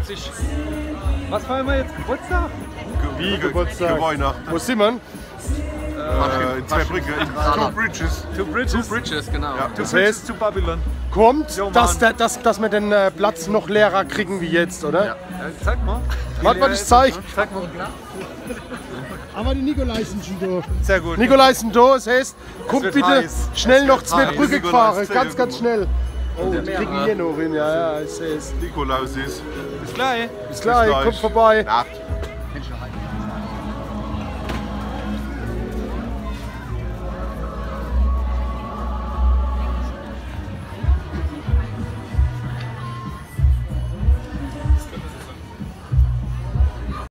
50. Was feiern wir jetzt? Geburtstag? Wie Geburtstag? Weihnachten. Wo sind wir? In Zweibrücken, in Two Bridges. Two Bridges? Two Bridges, genau. Ja, Das heißt, zu Babylon. kommt, Jo, dass, Mann. dass wir den Platz noch leerer kriegen wie jetzt, oder? Ja. Zeig mal. Warte mal, ich zeig. Zeig mal. Aber die Nikolai sind schon da. Sehr gut. Nikolai sind da, das heißt, kommt wird bitte heiß. schnell Es noch wird zwei heiß. Brücke Nikolai gefahren, ist ganz, sehr ganz gut. schnell. Oh, die kriegen hier noch hin, ja, ja, ich sehe es. Nikolaus ist. Bis gleich. Bis gleich, gleich. kommt vorbei. Nacht.